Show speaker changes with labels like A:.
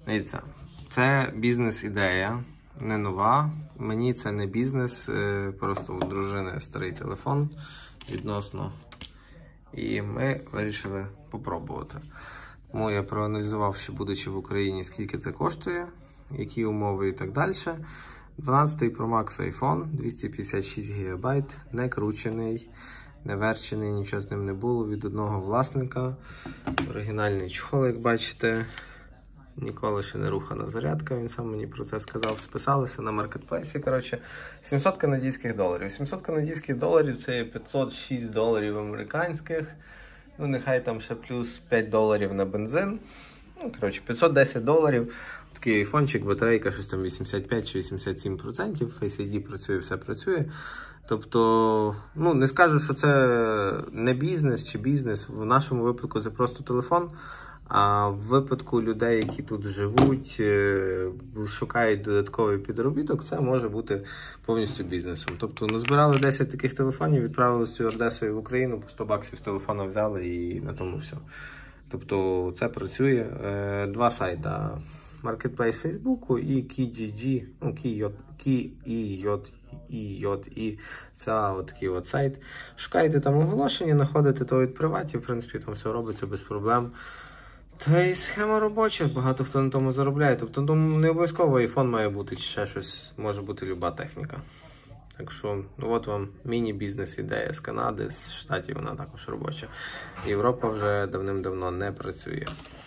A: Дивіться, це бізнес-ідея, не нова. Мені це не бізнес, просто у дружини старий телефон відносно. І ми вирішили попробувати. Тому я проаналізував, ще будучи в Україні, скільки це коштує, які умови і так далі. 12-й Pro Max iPhone, 256 ГБ, не кручений, не верчений, нічого з ним не було, від одного власника. Оригінальний чохол, як бачите. Ніколи ще не рухана зарядка, він сам мені про це сказав. Списалися на маркетплейсі, коротше, 700 канадських доларів. 700 канадських доларів це $506 американських. Ну, нехай там ще плюс $5 на бензин. Ну, коротше, $510. Такий айфончик, батарейка, щось там 85 чи 87%. Face ID працює, все працює. Тобто, ну, не скажу, що це не бізнес чи бізнес. В нашому випадку це просто телефон. А в випадку людей, які тут живуть, шукають додатковий підробіток, це може бути повністю бізнесом. Тобто назбирали 10 таких телефонів, відправили стюардесою в Україну, по 100 баксів з телефона взяли і на тому все. Тобто це працює. Два сайти. Marketplace Фейсбуку і Kijiji, ну, Kijiji, це отакий от сайт. Шукаєте там оголошення, знаходите то від приватів, в принципі, там все робиться без проблем. Та й схема робоча, багато хто на тому заробляє. Тобто не обов'язково iPhone має бути, чи ще щось, може бути люба техніка. Так що, ну от вам міні-бізнес-ідея з Канади, з Штатів вона також робоча. Європа вже давним-давно не працює.